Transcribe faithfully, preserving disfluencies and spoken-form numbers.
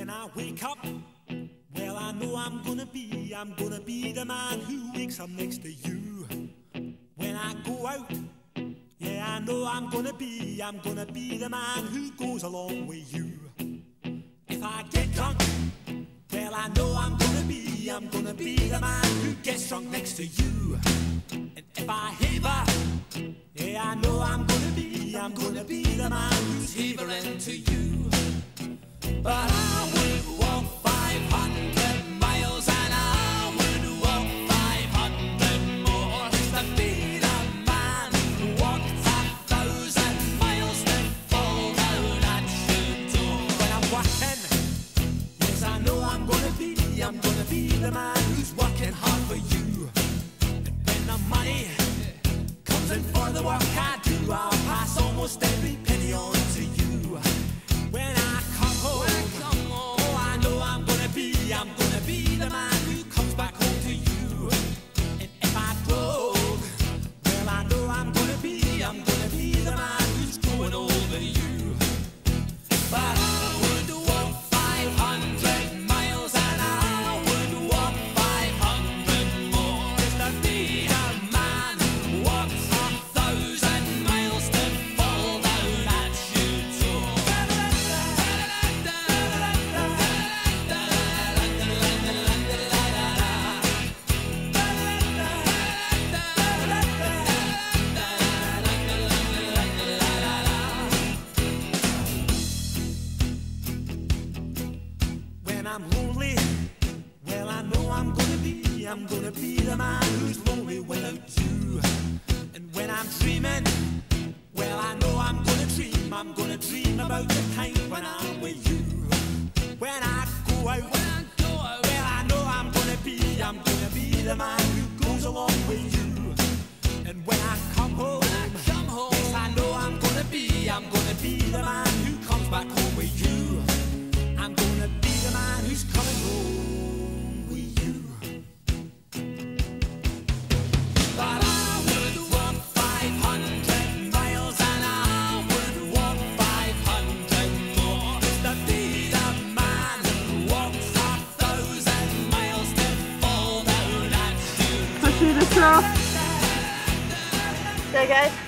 When I wake up, well, I know I'm gonna be, I'm gonna be the man who wakes up next to you. When I go out, yeah, I know I'm gonna be, I'm gonna be the man who goes along with you. If I get drunk, well, I know I'm gonna be, I'm gonna be the man who gets drunk next to you. And if I haver, yeah, I know I'm gonna be, I'm gonna be the man who's havering to you. But I would walk five hundred miles and I would walk five hundred more just to be the man who walked a thousand miles to fall down at your door. When I'm working, yes, I know I'm gonna be, I'm gonna be the man who's working hard for you. And when the money comes in for the work I do, I'll pass almost every penny on to you. When I come home, I'm gonna be the man who comes back home to you. And if I broke, well, I know I'm gonna be, I'm gonna be the man who's growing over you. But I would walk five hundred miles and I would walk five hundred more just to be the man who walks a thousand miles to fall down at your door. When I'm lonely, well, I know I'm gonna be, I'm gonna be the man who's lonely without you. And when I'm dreaming, well, I know I'm gonna dream, I'm gonna dream about the time when I'm with you. When I go out, when I go out, well, I know I'm gonna be, I'm gonna be the man who goes along with you. And when I come home, when I come home, yes, I know I'm gonna be, I'm gonna be the man who comes back home with you. I'm gonna be the man who's coming home with you. But I would walk five hundred miles and I would walk five hundred more just to be the man who walks a thousand miles to fall down at you. Push me to stop. Okay, guys.